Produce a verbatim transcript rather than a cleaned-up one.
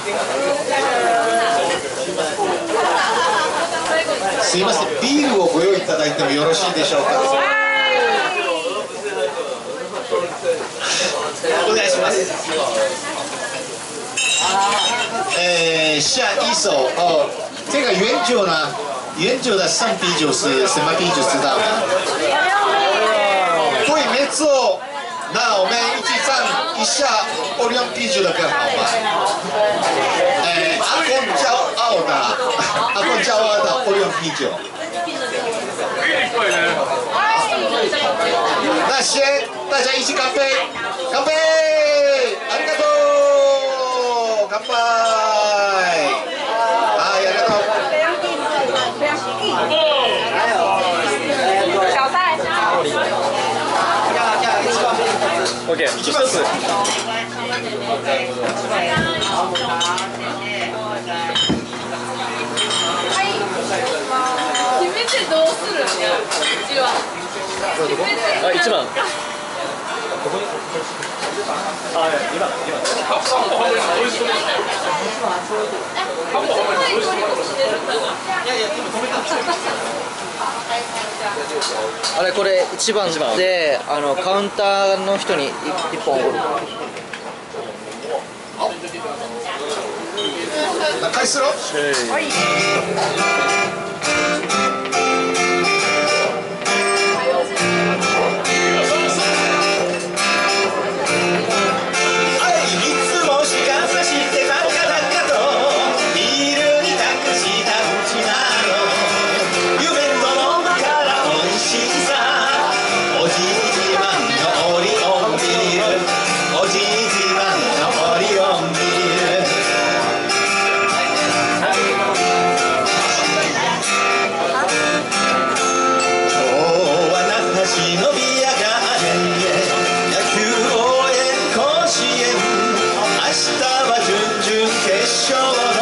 すいません、ビールをご用意いただいてもよろしいでしょうか。お願いします。呃，下一首哦，这个原酒呢，原酒的生啤酒是什么啤酒？知道吗？对，没错。那我们一起唱一下欧良啤酒的歌好吗？哎，阿公骄傲的，阿公骄傲的欧良啤酒。那先大家一起干杯，干杯！ありがとう，干杯！啊，ありがとう。 小菜。 OK， 一つ。 決めてどうするんや。うちは。 あ、一番。あ、二番、二番。 あれこれ一番であのカウンターの人に一本おごる。 開始する？ はい。 明日は準々決勝。